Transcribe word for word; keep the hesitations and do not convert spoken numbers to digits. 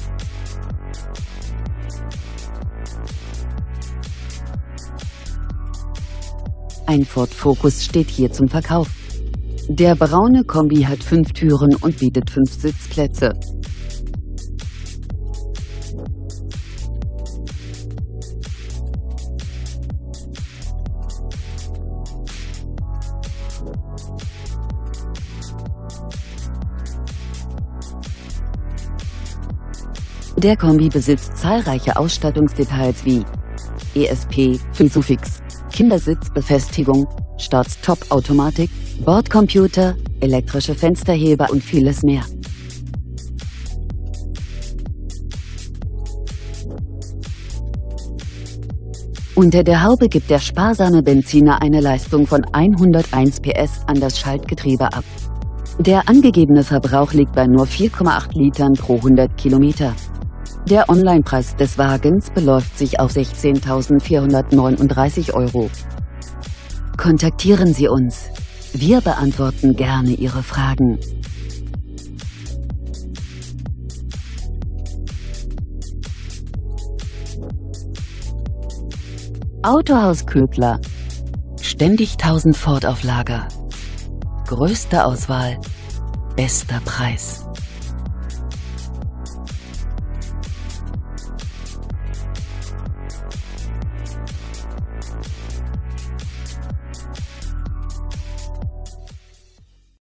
Ein Ford Focus steht hier zum Verkauf. Der braune Kombi hat fünf Türen und bietet fünf Sitzplätze. Der Kombi besitzt zahlreiche Ausstattungsdetails wie E S P, Isofix, Kindersitzbefestigung, Start-Stop-Automatik, Bordcomputer, elektrische Fensterheber und vieles mehr. Unter der Haube gibt der sparsame Benziner eine Leistung von hunderteins P S an das Schaltgetriebe ab. Der angegebene Verbrauch liegt bei nur vier Komma acht Litern pro hundert Kilometer. Der Onlinepreis des Wagens beläuft sich auf sechzehntausendvierhundertneununddreißig Euro. Kontaktieren Sie uns. Wir beantworten gerne Ihre Fragen. Autohaus Köbler. Ständig tausend Ford auf Lager. Größte Auswahl, bester Preis.